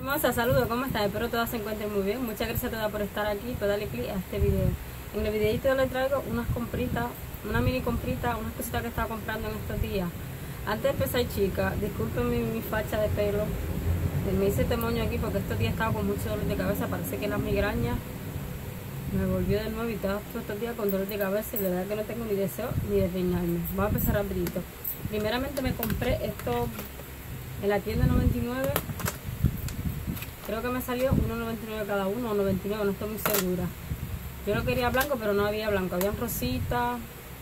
Hermosa, saludos, ¿cómo estás? Espero todas se encuentren muy bien. Muchas gracias a todas por estar aquí, por darle clic a este video. En el videito les traigo unas compritas, una mini comprita, unas cositas que estaba comprando en estos días. Antes de empezar, chicas, disculpen mi facha de pelo. Me hice este moño aquí porque estos días estaba con mucho dolor de cabeza. Parece que la migraña me volvió de nuevo y estaba todos estos días con dolor de cabeza y la verdad que no tengo ni deseo ni de peinarme. Vamos a empezar rapidito. Primeramente me compré esto en la tienda 99. Creo que me salió 1.99 cada uno o 99, no estoy muy segura. Yo lo quería blanco, pero no había blanco. Habían rosita,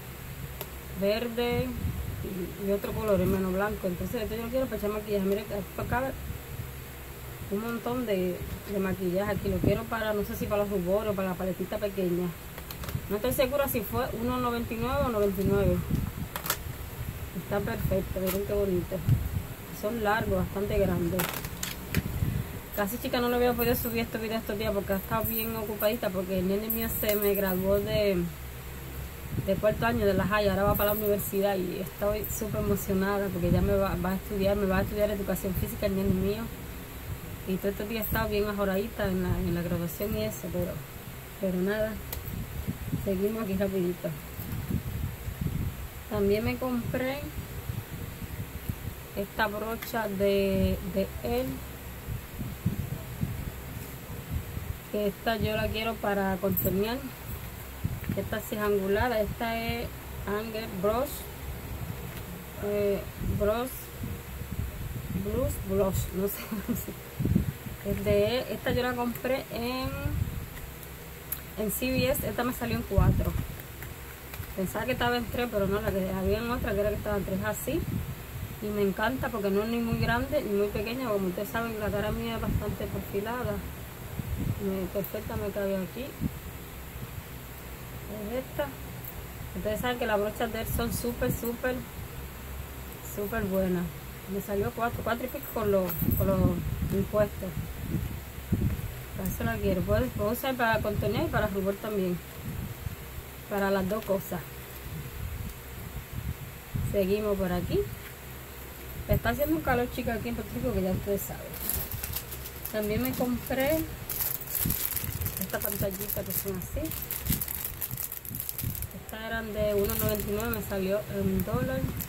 verde y otro color, menos blanco. Entonces esto yo lo quiero para echar maquillaje. Miren, acá un montón de maquillaje aquí. Lo quiero para, no sé si para los rubores o para la paletita pequeña. No estoy segura si fue 1.99 o 99. Está perfecto, miren qué bonito. Son largos, bastante grandes. Casi, chica, no le había podido subir estos videos estos días porque he estado bien ocupadita, porque el nene mío se me graduó de cuarto año de la high, ahora va para la universidad y estoy súper emocionada porque ya me va a estudiar educación física el nene mío. Y todos estos días he estado bien ajoradita en la graduación y eso, pero nada, seguimos aquí rapidito. También me compré esta brocha de él. Que esta yo la quiero para contornear. Esta sí es angular. Esta es Anger Blush no sé. Esta yo la compré en CVS. Esta me salió en 4. Pensaba que estaba en 3, pero no, la que había en otra que era que estaba en 3 así. Y me encanta porque no es ni muy grande ni muy pequeña. Como ustedes saben, la cara mía es bastante perfilada. Perfecta, me cabe aquí. Es esta. Ustedes saben que las brochas de él son súper buenas. Me salió 4 y pico con los impuestos. Para eso la quiero. Puedo usar para contornear y para rubor también. Para las dos cosas. Seguimos por aquí. Está haciendo un calor, chica, aquí en Puerto Rico, que ya ustedes saben. También me compré esta pantallita que son así. Estas eran de 1.99, me salió en $1.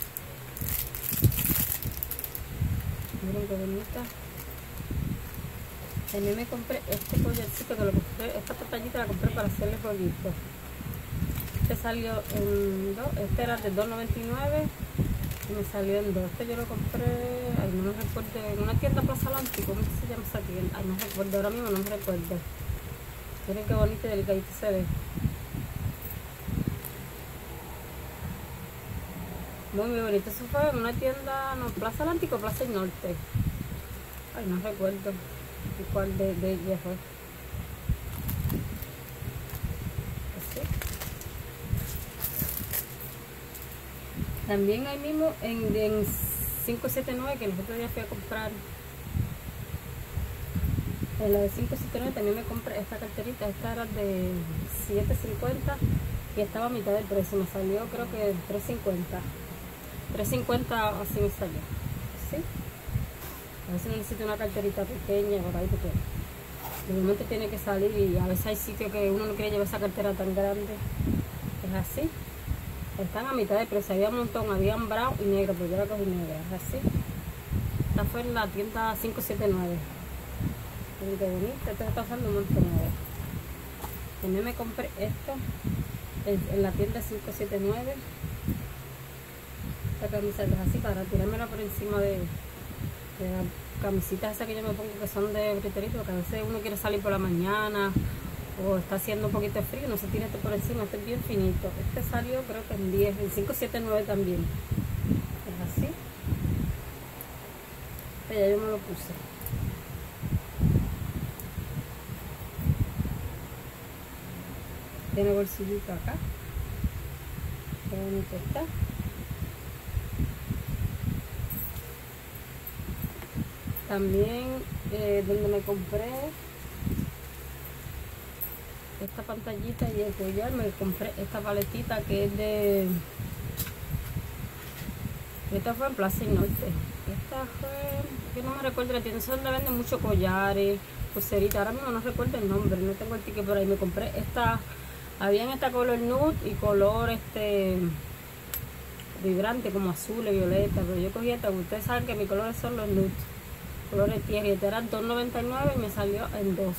Miren qué bonita. También me compré este collarcito que lo compré. Esta pantallita la compré para hacerle rollito. Este salió en 2. Este era de 2.99 y me salió en 2. Este yo lo compré, ay, no me recuerdo, en una tienda Plaza Atlántico. ¿Cómo se llama esa tienda? Ay, no recuerdo, ahora mismo no me recuerdo. Miren qué bonito y delicadito se ve. Muy bonito. Eso fue en una tienda, no, Plaza Atlántico, Plaza del Norte. Ay, no recuerdo cuál de ella fue. Así. También ahí mismo en 579, que los otros días fui a comprar. En la de 579 también me compré esta carterita. Esta era de $7.50 y estaba a mitad del precio. Me salió creo que $3.50. $3.50 así me salió. ¿Sí? A veces necesito una carterita pequeña por ahí porque de momento tiene que salir y a veces hay sitios que uno no quiere llevar esa cartera tan grande. Es así. Están a mitad de precio. Había un montón. Habían brown y negro, pero yo la cogí negra. Es así. Esta fue en la tienda 579. Miren qué bonito, esto está pasando un montón. También me compré esto en la tienda 579. Esta camiseta es así para tirármela por encima de las camisitas esas que yo me pongo que son de briterito, porque a veces uno quiere salir por la mañana o está haciendo un poquito de frío, no se tira esto por encima. Este es bien finito. Este salió creo que en 10, en 579 también. Es así. Este ya yo me lo puse. Tiene bolsillito acá. Qué bonito está. También donde me compré esta pantallita y el collar, me compré esta paletita que es de... Esta fue en Plaza del Norte. esta fue, que no me recuerdo la tienda, donde venden muchos collares, pulseritas, ahora mismo no recuerdo el nombre, no tengo el ticket por ahí. Me compré esta, había en esta color nude y color vibrante como azul y violeta, pero yo cogí esta, ustedes saben que mis colores son los nude, colores tierra, y esta era $2.99 y me salió en 2.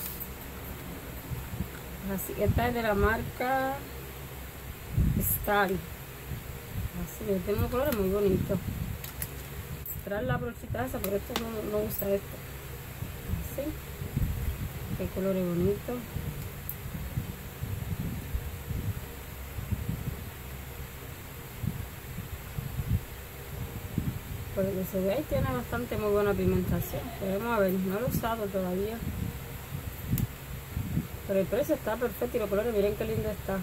Así, esta es de la marca Star. Así, tiene unos colores muy bonitos. Trae la brochita esa, pero esto no usa esto. Así, qué colores bonitos. Por lo que se ve ahí tiene bastante muy buena pigmentación. Veremos a ver, no lo he usado todavía. Pero el precio está perfecto y los colores, miren qué lindo está.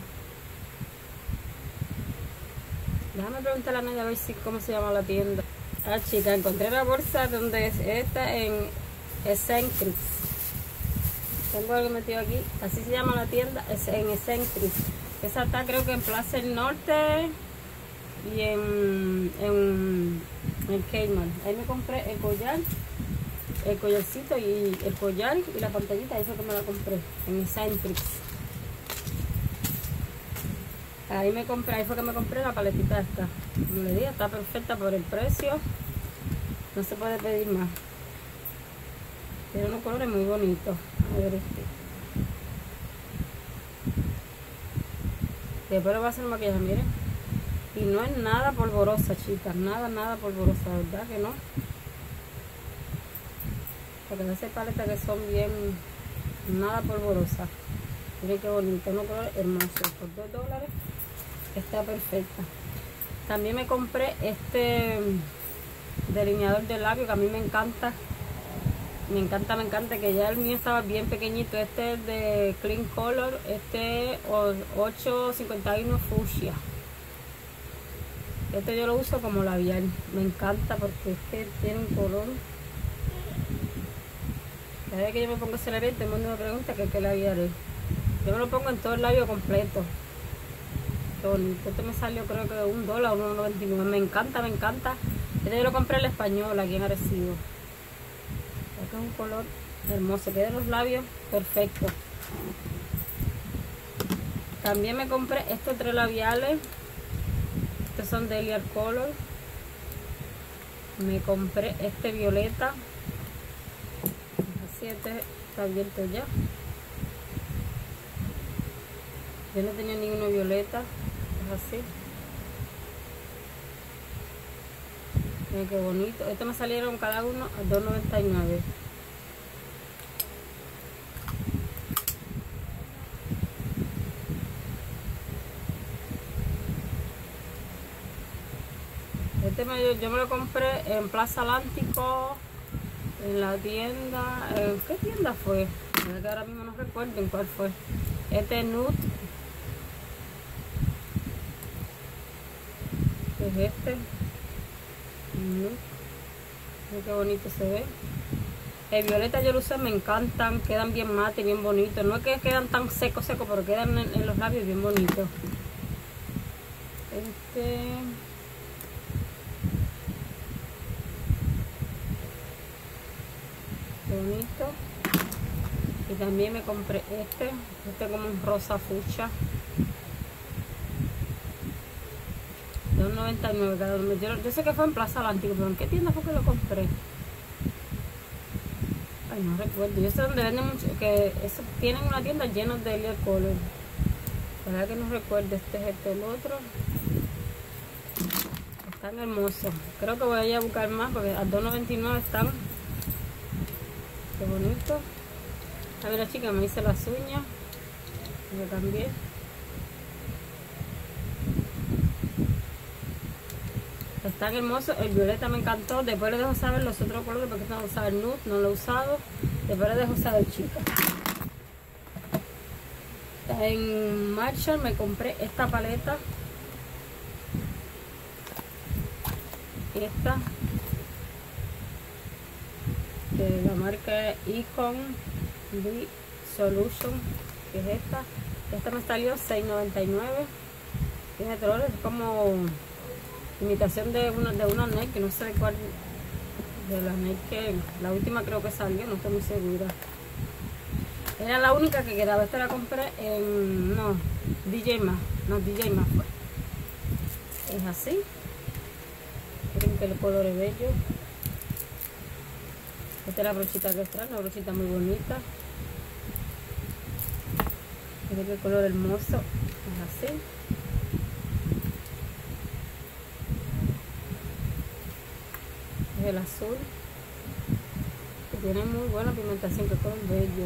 Déjame preguntarle a Nadia a ver si cómo se llama la tienda. Ah, chica, encontré la bolsa donde es esta en Eccentrics. Tengo algo metido aquí. Así se llama la tienda, es en Eccentrics. Esa está creo que en Plaza del Norte y en Kmart. Ahí me compré el collar, el collarcito y el collar y la pantallita. Eso que me la compré en Eccentrics. Ahí fue que me compré la paletita esta. Como le dije, está perfecta por el precio. No se puede pedir más. Tiene unos colores muy bonitos. A ver Después lo voy a hacer maquillaje, miren. Y no es nada polvorosa, chicas. Nada polvorosa, ¿verdad que no? Porque esas paletas que son bien... Nada polvorosa. Miren qué bonito. Unos colores hermosos. Por $2. Está perfecta. También me compré este delineador de labio que a mí me encanta. Me encanta, que ya el mío estaba bien pequeñito. Este es de Clean Color, este 851 Fuchsia. Este yo lo uso como labial. Me encanta porque es que tiene un color. Cada vez que yo me pongo ese labial, todo el mundo me pregunta que qué labial es. Yo me lo pongo en todo el labio completo. Qué bonito. Este me salió creo que $1 o $1.99. Me encanta. Este yo lo compré en el Español, aquí en Arecibo. Este es un color hermoso. Queda los labios perfectos. También me compré estos 3 labiales. Estos son de Eliar Color. Me compré este violeta. Así, este está abierto ya. Yo no tenía ninguno violeta. Es así. Miren qué bonito. Estos me salieron cada uno a $2.99. Yo me lo compré en Plaza Atlántico, en la tienda. ¿Qué tienda fue? Que ahora mismo no recuerdo en cuál fue. Este es nude. ¿Qué es este? Nude. Miren qué bonito se ve. El violeta yo lo usé, me encantan. Quedan bien mate, bien bonitos. No es que quedan tan secos, pero quedan en los labios bien bonitos. Bonito. Y también me compré este como un rosa fucsia, $2.99 cada uno. Yo sé que fue en Plaza Atlántico, pero ¿en qué tienda fue que lo compré? Ay, no recuerdo. Yo sé donde venden mucho, que eso, tienen una tienda llena de Eliar Color. La verdad que no recuerdo. Este es el otro. Están hermosos. Creo que voy a ir a buscar más porque a $2.99 están. Qué bonito. A ver, la chica me hice las uñas. Yo cambié. Están hermosos. El violeta me encantó. Después les dejo saber los otros colores porque no he usado el nude, no lo he usado. Después les dejo saber, chicas. En Marshall me compré esta paleta. Esta. De la marca Icon B Solution, que es esta. Esta me salió $6.99. Tiene colores como imitación de una nail, que no sé cuál de la Nike, la última creo que salió, no estoy muy segura. Era la única que quedaba. Esta la compré en, no, DJ Más fue. Es así. Miren que el color es bello. Esta es la brochita que trae, una brochita muy bonita. Miren qué color hermoso. Es así. Es el azul. Que tiene muy buena pigmentación, que color bello.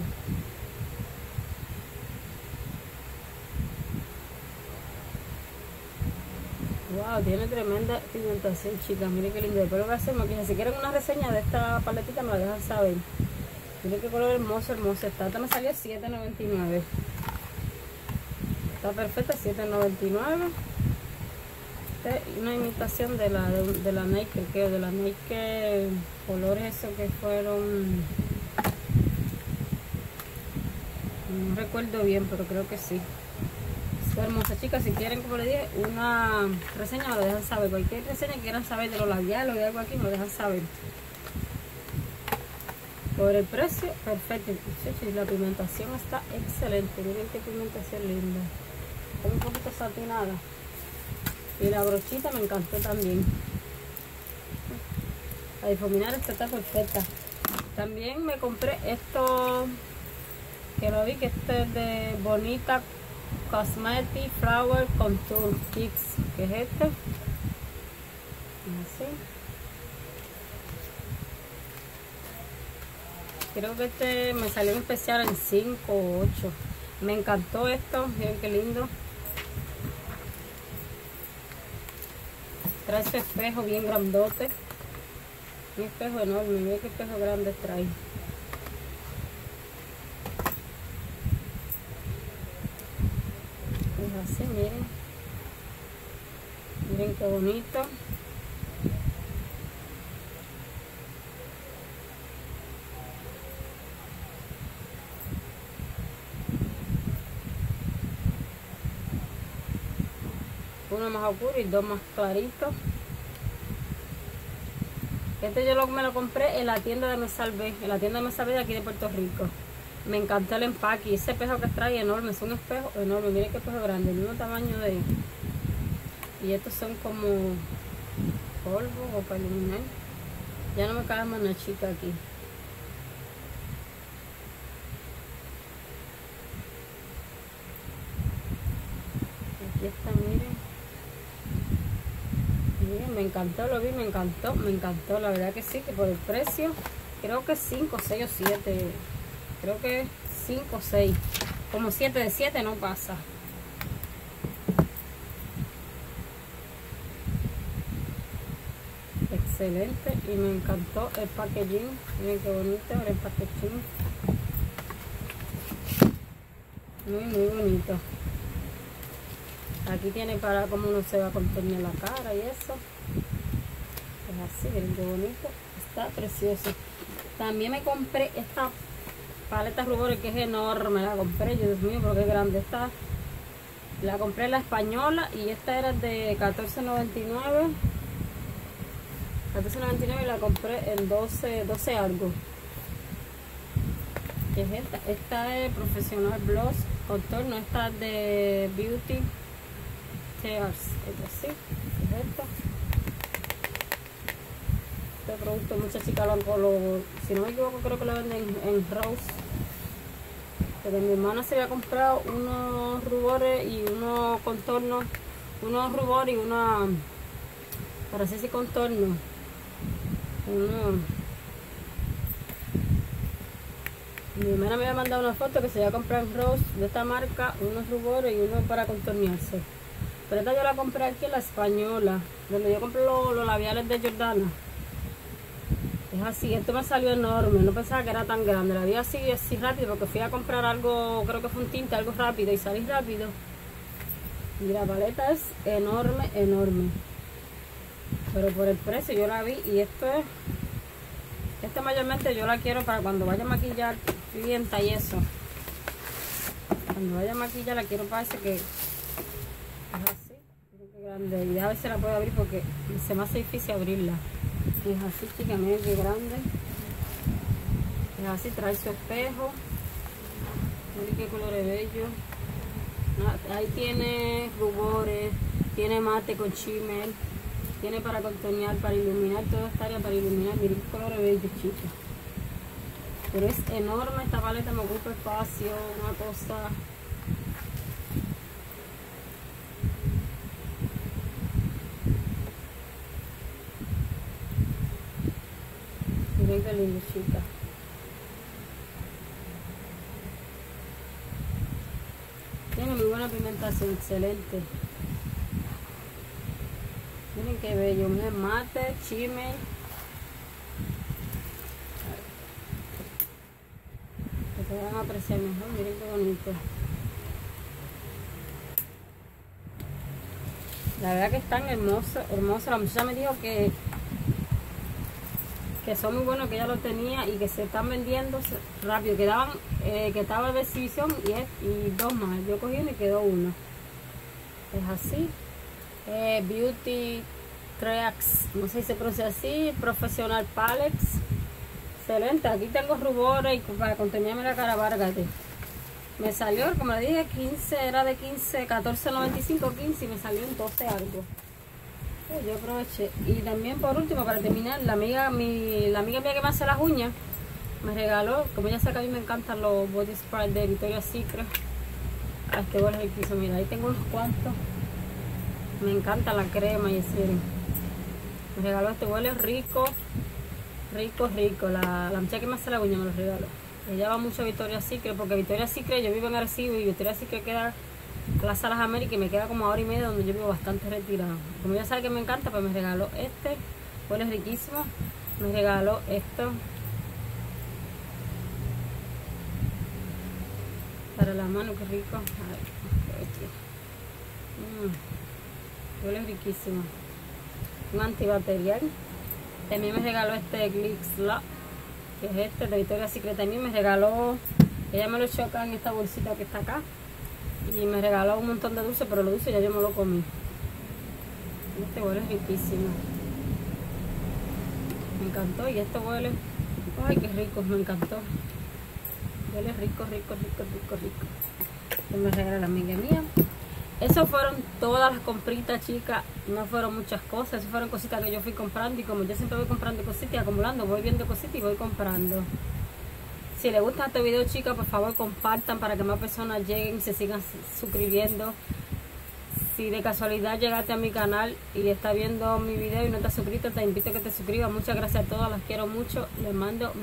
Wow, tiene tremenda pigmentación, chicas. Miren qué lindo. Después lo voy a hacer maquillaje. Si quieren una reseña de esta paletita, me la dejan saber. Miren qué color hermoso, hermoso está. Esta me salió $7.99. Está perfecta, $7.99. Esta es una imitación de la Nike, creo, de la Nike colores esos que fueron. No recuerdo bien, pero creo que sí. Hermosa, chicas. Si quieren, como les dije, una reseña, me lo dejan saber. Cualquier reseña que quieran saber de los labiales o de algo aquí, me lo dejan saber. Por el precio, perfecto. Y la pigmentación está excelente. Miren qué pigmentación linda. Está un poquito satinada. Y la brochita me encantó también. A difuminar esta está perfecta. También me compré esto, que lo vi, que este es de Bonita Cosmetic Flower Contour Kicks, que es este. Así. Creo que este me salió en especial en 5 o 8. Me encantó esto, miren qué lindo. Trae ese espejo bien grandote. Un espejo enorme, miren qué espejo grande trae. Es así, miren. Miren qué bonito. Uno más oscuro y dos más claritos. Este me lo compré en la tienda de Me Salvé, en la tienda de Me Salvé de aquí de Puerto Rico. Me encantó el empaque y ese espejo que trae enorme, es un espejo enorme. Miren qué espejo grande, el mismo tamaño de. Y estos son como polvo o para iluminar. Ya no me cabe más una chica aquí. Aquí está, miren. Miren, me encantó, lo vi, me encantó, la verdad que sí, que por el precio, creo que 5, 6 o 7, creo que 5 o 6, como 7 de 7 no pasa. Excelente, y me encantó el packaging, miren qué bonito el packaging, muy bonito. Aquí tiene para cómo uno se va a contornear la cara y eso. Es así, miren qué bonito. Está precioso. También me compré esta paleta rubores que es enorme. La compré, Dios mío, pero qué grande está. La compré en la española y esta era de $14.99. $14.99 y la compré en 12 algo. ¿Qué es esta? Esta es Professional Gloss Contorno. Esta es de Beauty Tears. Es así. ¿Qué es esto? Este producto muchas chicas si no me equivoco creo que lo venden en Rose. Pero mi hermana se había comprado unos rubores y unos contornos, unos rubores y una para hacerse contorno. Mi hermana me había mandado una foto que se había comprado en Rose de esta marca, unos rubores y uno para contornearse. Pero esta yo la compré aquí en la española, donde yo compré los labiales de Jordana. Es así, esto me salió enorme, no pensaba que era tan grande, la vi así rápido porque fui a comprar algo, creo que fue un tinte, algo rápido y salí rápido. Y la paleta es enorme. Pero por el precio yo la vi y esta mayormente yo la quiero para cuando vaya a maquillar clienta y eso. Cuando vaya a maquillar la quiero para ese que es así, miren qué grande. Y a ver si la puedo abrir porque se me hace difícil abrirla. Y es así, chicas, miren qué grande. Es así, trae su espejo. Miren qué colores bellos. Ahí tiene rubores, tiene mate con shimmer, tiene para contornear, para iluminar, toda esta área para iluminar. Miren qué colores bellos, chicas. Pero es enorme esta paleta, me ocupa espacio, una cosa. Miren qué lindo, chicas. Tiene muy buena pigmentación, excelente. Miren qué bello, miren, mate, shimmer. Que se van a apreciar mejor, miren qué bonito. La verdad que están hermosos, hermosos. La muchacha me dijo que son muy buenos, que ella lo tenía y que se están vendiendo rápido. Quedaban, que estaba de exhibición y dos más. Yo cogí uno y quedó uno. Es así. Beauty Tracks, no sé si se pronuncia así. Professional Palettes. Excelente. Aquí tengo rubores y para contenerme la cara, várgate. Me salió, como le dije, 15, era de 15, 14.95, 15 y me salió en 12 algo. Yo aproveché. Y también por último, para terminar, la amiga mía que me hace las uñas me regaló, como ya sabe que a mí me encantan los body spray de Victoria's Secret. Ah, es que bueno, riquísimo. Mira, ahí tengo unos cuantos. Me encanta la crema y así. Me regaló este, huele rico, rico, rico. La muchacha que me hace la uña me lo regaló. Ella va mucho a Victoria's Secret, porque Victoria's Secret, yo vivo en Arecibo y Victoria's Secret queda Plaza Las Américas y me queda como a hora y media, donde yo vivo bastante retirado. Como ya sabe que me encanta, pues me regaló este, huele riquísimo. Me regaló esto para la mano, qué rico. Huele riquísimo. Un antibacterial. También me regaló este Glitz Love, que es este de Victoria's Secret. También me regaló, ella me lo echó acá en esta bolsita que está acá. Y me regaló un montón de dulces, pero los dulces ya yo me lo comí. Este huele riquísimo. Me encantó. Y este huele, ay, qué rico, me encantó. Huele rico, rico, rico, rico, rico. Este me regaló la amiga mía. Esas fueron todas las compritas, chicas. No fueron muchas cosas, esas fueron cositas que yo fui comprando. Y como yo siempre voy comprando cositas y acumulando, voy viendo cositas y voy comprando. Si les gusta este video, chicas, por favor compartan para que más personas lleguen y se sigan suscribiendo. Si de casualidad llegaste a mi canal y estás viendo mi video y no te has suscrito, te invito a que te suscribas. Muchas gracias a todas, las quiero mucho. Les mando